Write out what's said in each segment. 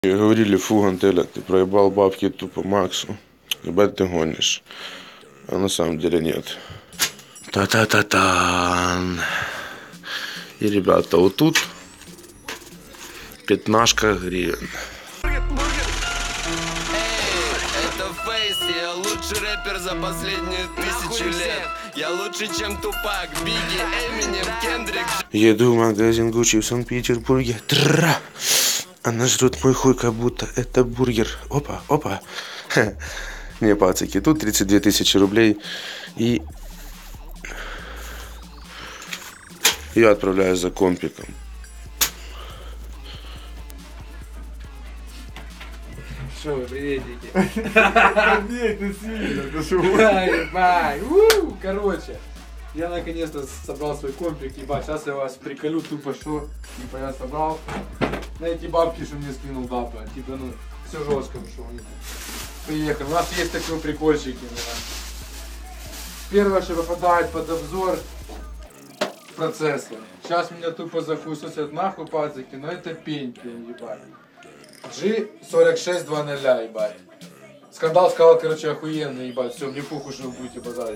Говорили, фу, Гантеля, ты проебал бабки тупо Максу. Ебать ты гонишь. А на самом деле нет. Та-та-та-тан. И, ребята, вот тут 15 гривен. Это Фейс, я лучший рэпер за последние 1000 лет. Я лучше, чем Тупак, Бигги, Эминем, Кендрик. Еду в магазин Гуччи в Санкт-Петербурге. Тра! Она жрет мой хуй, как будто это бургер. Опа, опа. Ха. Не, пацаки, тут 32 тысячи рублей. И я отправляюсь за компиком. Что вы, приветики? Нет, ты сильно, ты что? Короче, я наконец-то собрал свой комплект, ебать, сейчас я вас приколю тупо, что, типа, я собрал на эти бабки, что мне скинул Дапа, типа, ну, все жестко, что у них. Приехал, у нас есть такие прикольчики, да. Первое, что попадает под обзор, процессор. Сейчас меня тупо захуесосят нахуй, пацаки, но это пень, ебать. G4620, ебать. Скандал сказал, короче, охуенный, ебать. Все, мне похуй, что вы будете базарить.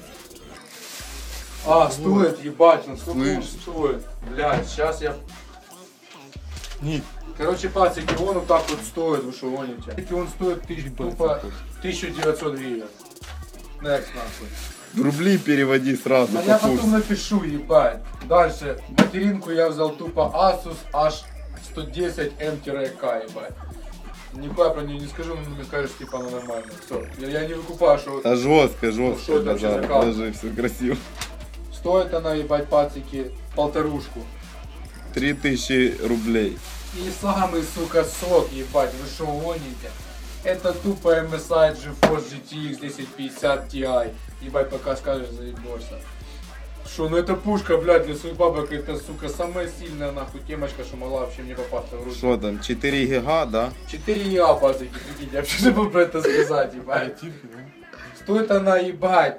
А, стоит, ебать, ну сколько он стоит? Блядь, сейчас я... Ник. Короче, пацаки, он вот так вот стоит, вы что гоните? Он стоит тупо 1900 гривен. Next, нахуй. В рубли переводи сразу. А я потом напишу, ебать. Дальше, материнку я взял тупо Asus H110M-K, ебать. Никуда про нее не скажу, но мне скажешь, типа, она нормальная. Все, я не выкупаю, что... А жестко, Что жестко. это вообще за Да, кал? даже все красиво. Стоит она, ебать, пацики, 1500. 3000 рублей. И самый, сука, сок, ебать, вы что гоните? Это тупо MSI GeForce GTX 1050 Ti. Ебать, пока скажешь, заебешься. Шо, ну это пушка, блядь, для своих бабок, это, сука, самая сильная, нахуй, темочка, что могла вообще мне попасться в руки. Что там, 4 гига, да? 4 я, пацаки, прикиньте, я вообще забыл про это сказать, ебать. Стоит она, ебать,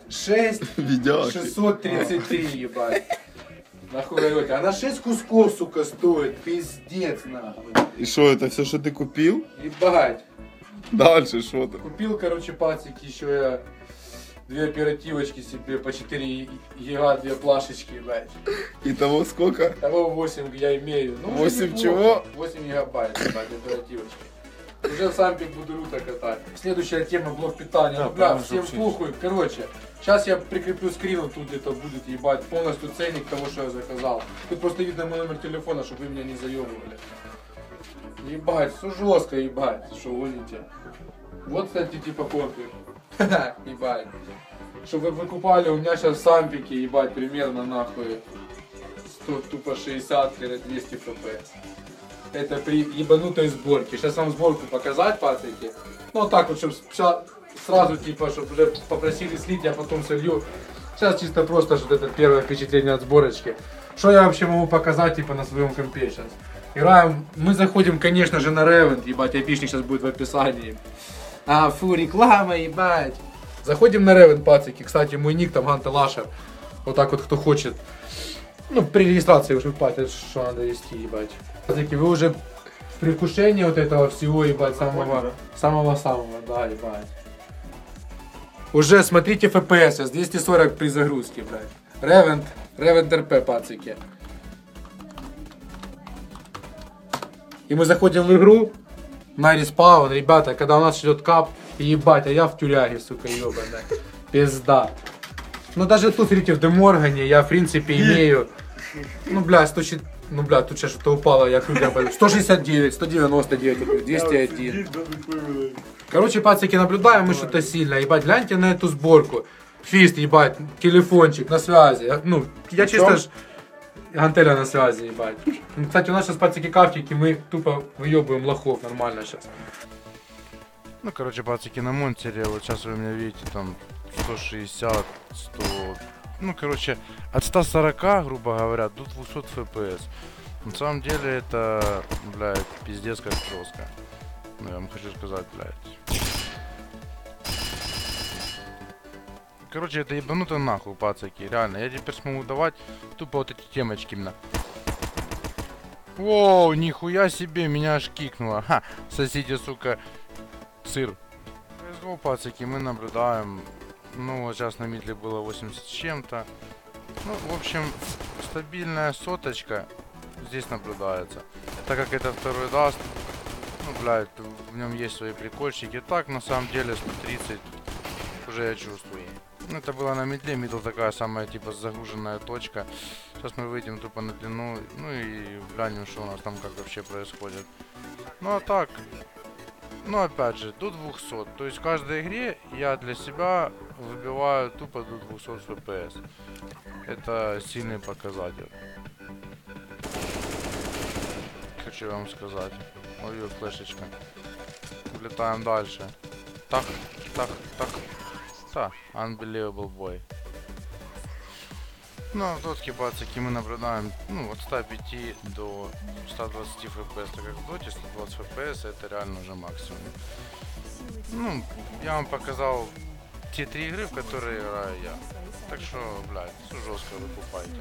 6633, ебать. Нахуй говорите, она 6 кусков, сука, стоит, пиздец, нахуй. И что, это все, что ты купил? Ебать. Дальше что там? Купил, короче, пацики, еще я 2 оперативочки себе по 4 гига, 2 плашечки, ебать. Итого сколько? Того 8 я имею. Ну, 8 уже чего? 8 гигабайт, ебать, оперативочки. Уже в сампик буду люто катать. Следующая тема, блок питания. Ну, бля, всем похуй. Короче, сейчас я прикреплю скрин, тут где-то будет, ебать, полностью ценник того, что я заказал. Тут просто видно мой номер телефона, чтобы вы меня не заебывали. Ебать, все жестко, ебать, что гоните. Вот, кстати, типа компик. Ебать. Чтобы вы выкупали, у меня сейчас сампики, ебать, примерно нахуй 100, тупо 60-200 фпс. Это при ебанутой сборке. Сейчас вам сборку показать, пацаки. Ну вот так вот, чтобы сразу, типа, чтобы уже попросили слить, я потом солью. Сейчас чисто просто, что это первое впечатление от сборочки. Что я вообще могу показать, типа, на своем компе сейчас? Играем, мы заходим, конечно же, на Revent, ебать, айпишник сейчас будет в описании. А, фу, реклама, ебать. Заходим на Revent, пацаки. Кстати, мой ник там Гантелашер. Вот так вот, кто хочет. Ну, при регистрации уже платят, что надо вести, ебать. Пацаки, вы уже в предвкушении вот этого всего, ебать, самого-самого, да, ебать. Уже смотрите FPS, с 240 при загрузке, блядь. Revent RP, пацаки. И мы заходим в игру на респаун, ребята, когда у нас идет кап, ебать, а я в тюряге, сука, ебаная. Пизда. Ну даже тут, видите, в Деморгане я, в принципе, имею, ну, бля, 100, ну, бля, тут сейчас что-то упало, я крутя пойду. 169, 199, 201. Короче, пацаки, наблюдаем мы что-то сильно, ебать, гляньте на эту сборку. Фист, ебать, телефончик на связи. Ну, я чисто ж... Гантеля на связи, ебать. Кстати, у нас сейчас пацаки кафтики, мы тупо выебываем лохов нормально сейчас. Ну, короче, пацаки, на монтере, вот сейчас вы меня видите, там 160, 100, ну, короче, от 140, грубо говоря, до 200 FPS. На самом деле это, блядь, пиздец как жестко. Ну, я вам хочу сказать, блядь. Короче, это ебануто нахуй, пацаки, реально. Я теперь смогу давать тупо вот эти темочки именно. Воу, нихуя себе, меня аж кикнуло. Ха, соседи, сука, сыр. CSGO, пацаки, мы наблюдаем. Ну, вот сейчас на мидле было 80 с чем-то. Ну, в общем, стабильная соточка здесь наблюдается. Так как это второй даст, ну, блядь, в нем есть свои прикольчики. Так, на самом деле, 130 уже я чувствую. Ну, это было на мидле, мидл такая самая, типа, загруженная точка. Сейчас мы выйдем тупо на длину, ну и глянем, что у нас там как вообще происходит. Ну, а так, ну, опять же, до 200. То есть в каждой игре я для себя выбиваю тупо до 200 FPS. Это сильный показатель. Хочу вам сказать. Ой, флешечка. Улетаем дальше. Так, так, так. Да, unbelievable boy. Ну, а в дотке, пацаки, мы наблюдаем, ну, от 105 до 120 FPS, так как в доте 120 FPS это реально уже максимум. Ну, я вам показал те 3 игры, в которые играю я. Так что, блядь, все жестко выкупайте.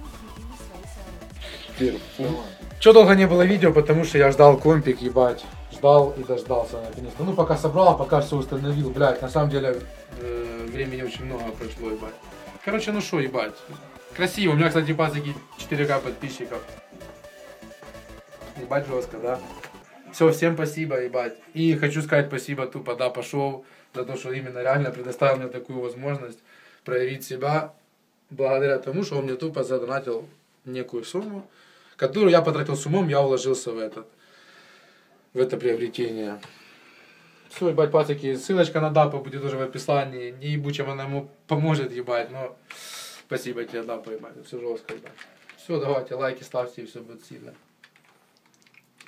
Чё долго не было видео, потому что я ждал компик, ебать. Ждал и дождался наконец-то. Ну, пока собрал, пока все установил, блядь. На самом деле, времени очень много прошло, ебать. Короче, ну шо, ебать. Красиво. У меня, кстати, пацаки, 4К подписчиков. Ебать жестко, да? Все, всем спасибо, ебать. И хочу сказать спасибо тупо, да, пошел за то, что именно реально предоставил мне такую возможность проявить себя благодаря тому, что он мне тупо задонатил некую сумму, которую я потратил с умом, я вложился в это приобретение. Все, ебать, пацаки, ссылочка на Дапа будет уже в описании. Не ебу, чем она ему поможет, ебать, но спасибо тебе, Дапа, ебать, все жестко, ебать. Все, давайте, лайки ставьте, и все будет сильно.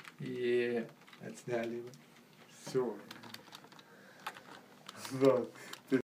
И отсняли. Все. Да.